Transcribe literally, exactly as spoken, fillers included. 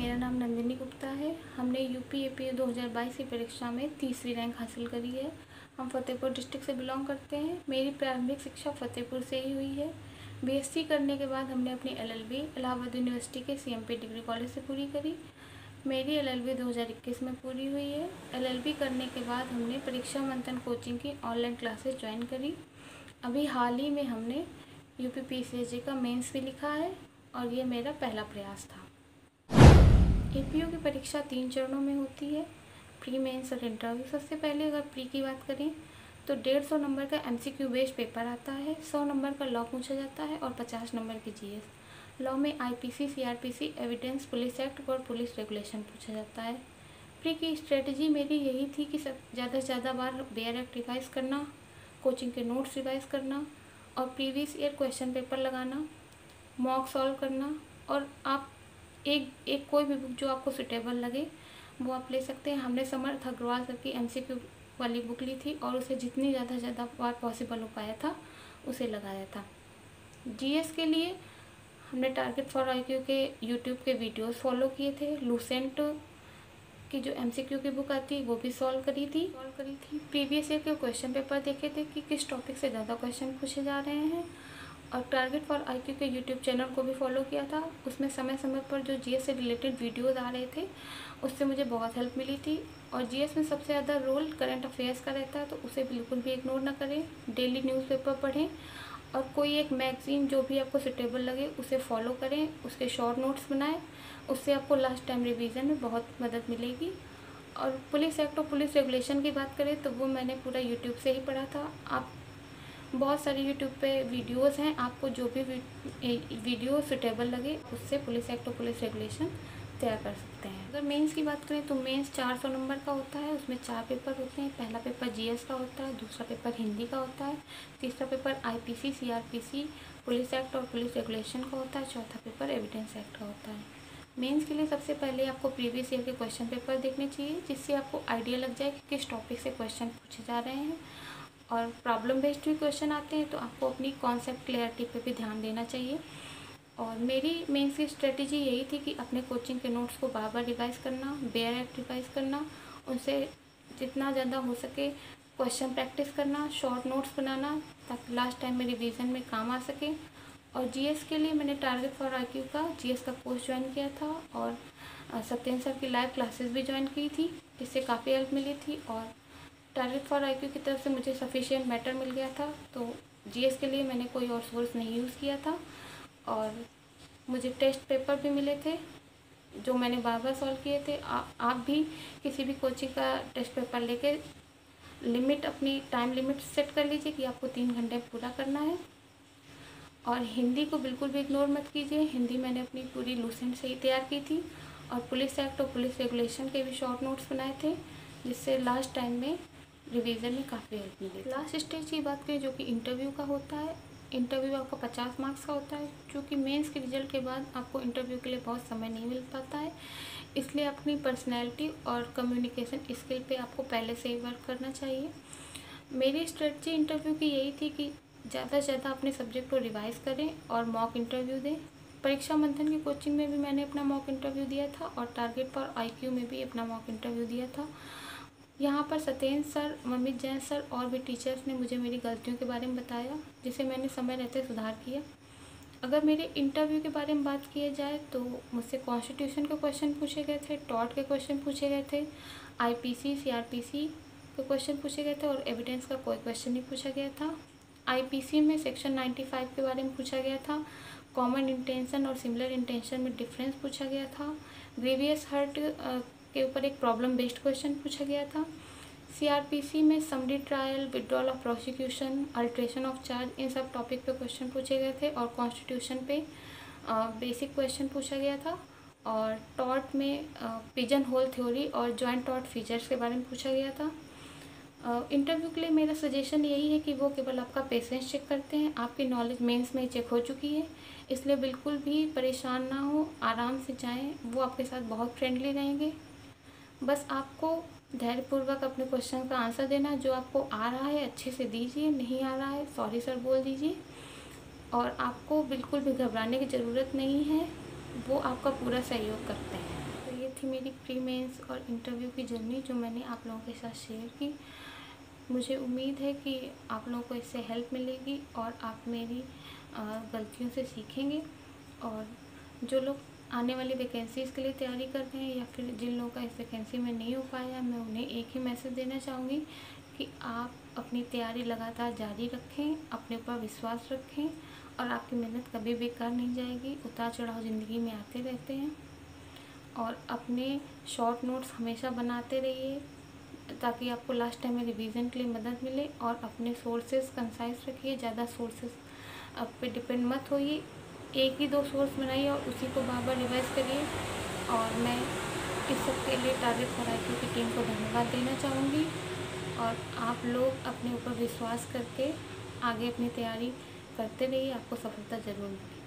मेरा नाम नंदिनी गुप्ता है। हमने यूपी एपीए दो हज़ार बाईस की परीक्षा में तीसरी रैंक हासिल करी है। हम फतेहपुर डिस्ट्रिक्ट से बिलोंग करते हैं। मेरी प्रारंभिक शिक्षा फतेहपुर से ही हुई है। बीएससी करने के बाद हमने अपनी एलएलबी इलाहाबाद यूनिवर्सिटी के सीएमपी डिग्री कॉलेज से पूरी करी। मेरी एलएलबी दो हज़ार इक्कीस में पूरी हुई है। एलएलबी करने के बाद हमने परीक्षा मंथन कोचिंग की ऑनलाइन क्लासेस ज्वाइन करी। अभी हाल ही में हमने यूपी पीसीएसजी का मेंस भी लिखा है और ये मेरा पहला प्रयास था। एपीओ की परीक्षा तीन चरणों में होती है, प्री मेंस और इंटरव्यू। सबसे पहले अगर प्री की बात करें तो डेढ़ सौ नंबर का एमसीक्यू बेस्ड पेपर आता है, सौ नंबर का लॉ पूछा जाता है और पचास नंबर की जीएस। लॉ में IPC, CrPC, evidence, police act और पुलिस रेगुलेशन पूछा जाता है। प्री की स्ट्रेटजी मेरी यही थी कि सब ज़्यादा से ज़्यादा बार बेयर एक्ट रिवाइज़ करना, कोचिंग के नोट्स रिवाइज़ करना और प्रीवियस ईयर क्वेश्चन पेपर लगाना, मॉक सॉल्व करना। और आप एक एक कोई भी बुक जो आपको सुटेबल लगे वो आप ले सकते हैं। हमने समर्थ अग्रवाल सर की एमसीक्यू वाली बुक ली थी और उसे जितनी ज़्यादा से ज़्यादा बार पॉसिबल हो पाया था उसे लगाया था। जीएस के लिए हमने टारगेट फॉर आईक्यू के यूट्यूब के वीडियोस फॉलो किए थे। लूसेंट की जो एमसीक्यू की बुक आती है वो भी सॉल्व करी थी सॉल्व करी थी प्रीवियस ईयर के क्वेश्चन पेपर देखे थे कि किस टॉपिक से ज़्यादा क्वेश्चन पूछे जा रहे हैं और टारगेट फॉर आईक्यू के यूट्यूब चैनल को भी फॉलो किया था। उसमें समय समय पर जो जीएस से रिलेटेड वीडियोस आ रहे थे उससे मुझे बहुत हेल्प मिली थी। और जीएस में सबसे ज़्यादा रोल करंट अफेयर्स का रहता है तो उसे बिल्कुल भी इग्नोर ना करें। डेली न्यूज़पेपर पढ़ें और कोई एक मैगज़ीन जो भी आपको सुटेबल लगे उसे फॉलो करें, उसके शॉर्ट नोट्स बनाएं। उससे आपको लास्ट टाइम रिवीजन में बहुत मदद मिलेगी। और पुलिस एक्ट और पुलिस रेगुलेशन की बात करें तो वो मैंने पूरा यूट्यूब से ही पढ़ा था। आप बहुत सारे यूट्यूब पे वीडियोस हैं, आपको जो भी वीडियो सुटेबल लगे उससे पुलिस एक्ट और पुलिस रेगुलेशन तैयार कर सकते हैं। अगर मेंस की बात करें तो मेंस चार सौ नंबर का होता है। उसमें चार पेपर होते हैं। पहला पेपर जीएस का होता है, दूसरा पेपर हिंदी का होता है, तीसरा paper IPC, CrPC, police act और पुलिस रेगुलेशन का होता है, चौथा पेपर एविडेंस एक्ट का होता है। मेंस के लिए सबसे पहले आपको प्रीवियस ईयर के क्वेश्चन पेपर देखने चाहिए जिससे आपको आइडिया लग जाए कि किस टॉपिक से क्वेश्चन पूछे जा रहे हैं। और प्रॉब्लम बेस्ड भी क्वेश्चन आते हैं तो आपको अपनी कॉन्सेप्ट क्लियरिटी पे भी ध्यान देना चाहिए। और मेरी मेंस की स्ट्रेटजी यही थी कि अपने कोचिंग के नोट्स को बार बार रिवाइज़ करना, बेयर एक्ट रिवाइज़ करना, उनसे जितना ज़्यादा हो सके क्वेश्चन प्रैक्टिस करना, शॉर्ट नोट्स बनाना ताकि लास्ट टाइम में रिवीजन में काम आ सके। और जीएस के लिए मैंने टारगेट फॉर आईक्यू का जीएस का कोर्स ज्वाइन किया था और सत्येंद्र सर की लाइव क्लासेस भी ज्वाइन की थी जिससे काफ़ी हेल्प मिली थी। और टारगेट फॉर आईक्यू की तरफ से मुझे सफिशिएंट मैटर मिल गया था तो जीएस के लिए मैंने कोई और सोर्स नहीं यूज़ किया था। और मुझे टेस्ट पेपर भी मिले थे जो मैंने बार बार सॉल्व किए थे। आ, आप भी किसी भी कोचिंग का टेस्ट पेपर लेके लिमिट अपनी टाइम लिमिट सेट कर लीजिए कि आपको तीन घंटे पूरा करना है। और हिंदी को बिल्कुल भी इग्नोर मत कीजिए। हिंदी मैंने अपनी पूरी लूसेंट से ही तैयार की थी और पुलिस एक्ट और पुलिस रेगुलेशन के भी शॉर्ट नोट्स बनाए थे जिससे लास्ट टाइम में रिवीजन में काफ़ी हेल्प मिली। लास्ट स्टेज की बात करें जो कि इंटरव्यू का होता है। इंटरव्यू आपका पचास मार्क्स का होता है क्योंकि मेंस के रिजल्ट के बाद आपको इंटरव्यू के लिए बहुत समय नहीं मिल पाता है, इसलिए अपनी पर्सनैलिटी और कम्युनिकेशन स्किल पे आपको पहले से ही वर्क करना चाहिए। मेरी स्ट्रेटजी इंटरव्यू की यही थी कि ज़्यादा से ज़्यादा अपने सब्जेक्ट को रिवाइज़ करें और मॉक इंटरव्यू दें। परीक्षा मंथन की कोचिंग में भी मैंने अपना मॉक इंटरव्यू दिया था और टारगेट फॉर आईक्यू में भी अपना मॉक इंटरव्यू दिया था। यहाँ पर सत्येंद्र सर, ममित जैन सर और भी टीचर्स ने मुझे मेरी गलतियों के बारे में बताया जिसे मैंने समय रहते सुधार किया। अगर मेरे इंटरव्यू के बारे में बात किया जाए तो मुझसे कॉन्स्टिट्यूशन के क्वेश्चन पूछे गए थे, टॉट के क्वेश्चन पूछे गए थे, आईपीसी, सीआरपीसी के क्वेश्चन पूछे गए थे और एविडेंस का कोई क्वेश्चन नहीं पूछा गया था। आईपीसी में सेक्शन नाइन्टी फाइव के बारे में पूछा गया था, कॉमन इंटेंशन और सिमिलर इंटेंशन में डिफरेंस पूछा गया था, ग्रीवियस हर्ट के ऊपर एक प्रॉब्लम बेस्ड क्वेश्चन पूछा गया था। सीआरपीसी में summary trial, withdrawal of prosecution, alteration of charge, इन सब टॉपिक पे क्वेश्चन पूछे गए थे और कॉन्स्टिट्यूशन पे बेसिक क्वेश्चन पूछा गया था। और टॉट में पिजन होल थ्योरी और जॉइंट टॉट फीचर्स के बारे में पूछा गया था। इंटरव्यू के लिए मेरा सजेशन यही है कि वो केवल आपका पेशेंस चेक करते हैं, आपकी नॉलेज मेंस में चेक हो चुकी है, इसलिए बिल्कुल भी परेशान ना हो, आराम से जाएं। वो आपके साथ बहुत फ्रेंडली रहेंगे। बस आपको धैर्यपूर्वक अपने क्वेश्चन का आंसर देना, जो आपको आ रहा है अच्छे से दीजिए, नहीं आ रहा है सॉरी सर बोल दीजिए। और आपको बिल्कुल भी घबराने की ज़रूरत नहीं है, वो आपका पूरा सहयोग करते हैं। थी मेरी प्री मेंस और इंटरव्यू की जर्नी जो मैंने आप लोगों के साथ शेयर की। मुझे उम्मीद है कि आप लोगों को इससे हेल्प मिलेगी और आप मेरी गलतियों से सीखेंगे। और जो लोग आने वाली वैकेंसीज़ के लिए तैयारी करते हैं या फिर जिन लोगों का इस वैकेंसी में नहीं हो पाया, मैं उन्हें एक ही मैसेज देना चाहूँगी कि आप अपनी तैयारी लगातार जारी रखें, अपने ऊपर विश्वास रखें और आपकी मेहनत कभी बेकार नहीं जाएगी। उतार चढ़ाव ज़िंदगी में आते रहते हैं और अपने शॉर्ट नोट्स हमेशा बनाते रहिए ताकि आपको लास्ट टाइम में रिवीजन के लिए मदद मिले। और अपने सोर्सेज कंसाइज रखिए, ज़्यादा सोर्सेज आप पे डिपेंड मत होइए। एक ही दो सोर्स बनाइए और उसी को बार बार रिवाइज करिए। और मैं इस सब के लिए टारगेट फॉर आई क्यू की टीम को धन्यवाद देना चाहूँगी। और आप लोग अपने ऊपर विश्वास करके आगे अपनी तैयारी करते रहिए, आपको सफलता ज़रूर मिलेगी।